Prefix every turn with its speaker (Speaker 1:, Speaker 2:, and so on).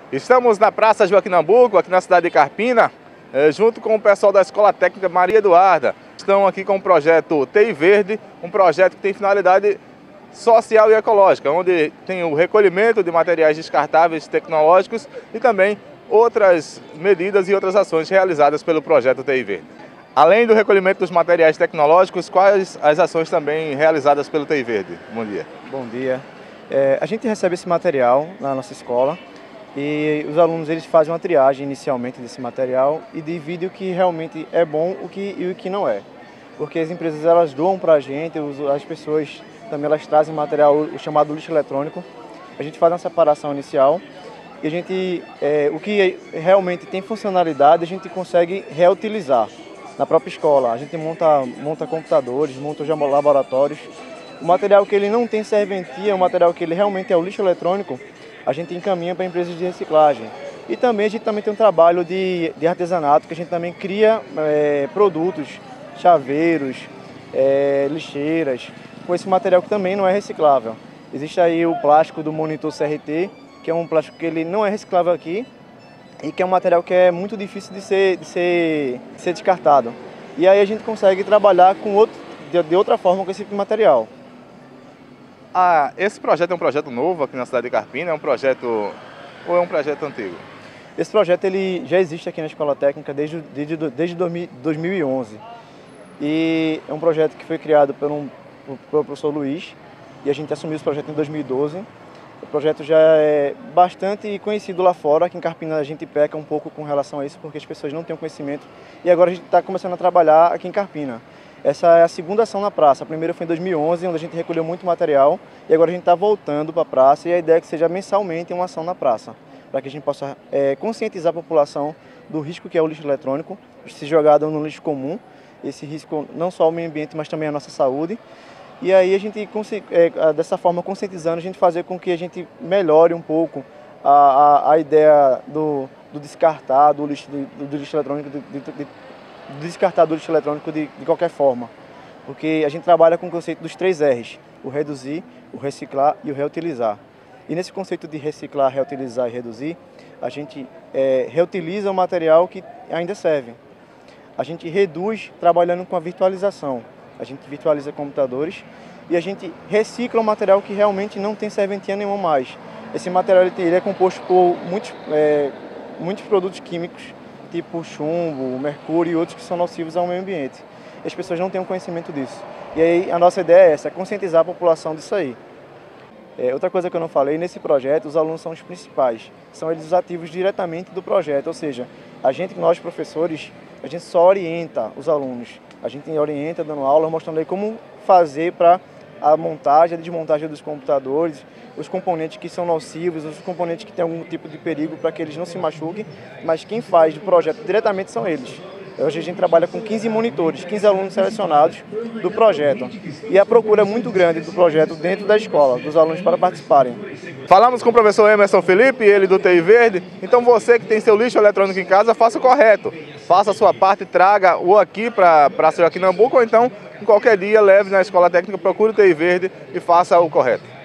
Speaker 1: Estamos na Praça Joaquim Nabuco, aqui na cidade de Carpina, junto com o pessoal da Escola Técnica Maria Eduarda. Estão aqui com o projeto TI Verde, um projeto que tem finalidade social e ecológica, onde tem o recolhimento de materiais descartáveis tecnológicos e também outras medidas e outras ações realizadas pelo projeto TI Verde. Além do recolhimento dos materiais tecnológicos, quais as ações também realizadas pelo TI Verde? Bom dia.
Speaker 2: Bom dia. A gente recebe esse material na nossa escola e os alunos eles fazem uma triagem inicialmente desse material e dividem o que realmente é bom e o que não é. Porque as empresas elas doam para a gente, as pessoas também elas trazem material o chamado lixo eletrônico. A gente faz uma separação inicial e a gente, o que realmente tem funcionalidade a gente consegue reutilizar na própria escola. A gente monta computadores, monta laboratórios. O material que ele não tem serventia, o material que ele realmente é o lixo eletrônico, a gente encaminha para empresas de reciclagem. E também a gente também tem um trabalho de artesanato, que a gente também cria produtos, chaveiros, lixeiras, com esse material que também não é reciclável. Existe aí o plástico do monitor CRT, que é um plástico que ele não é reciclável aqui e que é um material que é muito difícil de ser descartado. E aí a gente consegue trabalhar de outra forma com esse material.
Speaker 1: Esse projeto é um projeto novo aqui na cidade de Carpina? É um projeto ou é um projeto antigo?
Speaker 2: Esse projeto ele já existe aqui na Escola Técnica desde 2011. E é um projeto que foi criado pelo professor Luiz e a gente assumiu esse projeto em 2012. O projeto já é bastante conhecido lá fora. Aqui em Carpina a gente peca um pouco com relação a isso porque as pessoas não têm conhecimento. E agora a gente está começando a trabalhar aqui em Carpina. Essa é a segunda ação na praça. A primeira foi em 2011, onde a gente recolheu muito material. E agora a gente está voltando para a praça e a ideia é que seja mensalmente uma ação na praça, para que a gente possa conscientizar a população do risco que é o lixo eletrônico, se jogado no lixo comum. Esse risco não só ao meio ambiente, mas também à nossa saúde. E aí a gente, dessa forma, conscientizando, a gente fazer com que a gente melhore um pouco a ideia do descartar do lixo eletrônico, descartar do lixo eletrônico de qualquer forma. Porque a gente trabalha com o conceito dos 3 R's, o reduzir, o reciclar e o reutilizar. E nesse conceito de reciclar, reutilizar e reduzir, a gente reutiliza o material que ainda serve. A gente reduz trabalhando com a virtualização. A gente virtualiza computadores e a gente recicla o material que realmente não tem serventia nenhuma mais. Esse material ele é composto por muitos produtos químicos, tipo chumbo, mercúrio e outros que são nocivos ao meio ambiente. E as pessoas não têm conhecimento disso. E aí a nossa ideia é essa, conscientizar a população disso aí. Outra coisa que eu não falei, nesse projeto os alunos são os principais. São eles os ativos diretamente do projeto, ou seja, nós professores, a gente só orienta os alunos. A gente orienta dando aula, mostrando aí como fazer para a montagem, a desmontagem dos computadores, os componentes que são nocivos, os componentes que têm algum tipo de perigo para que eles não se machuquem, mas quem faz o projeto diretamente são eles. Hoje a gente trabalha com 15 monitores, 15 alunos selecionados do projeto. E a procura é muito grande do projeto dentro da escola, dos alunos para participarem.
Speaker 1: Falamos com o professor Emerson Felipe, ele do TI Verde. Então você que tem seu lixo eletrônico em casa, faça o correto. Faça a sua parte, traga ou aqui para a Praça Joaquim Nabuco, ou então, em qualquer dia, leve na Escola Técnica, procure o TI Verde e faça o correto.